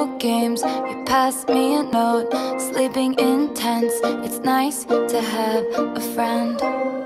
video games. You pass me a note, sleeping intense. It's nice to have a friend.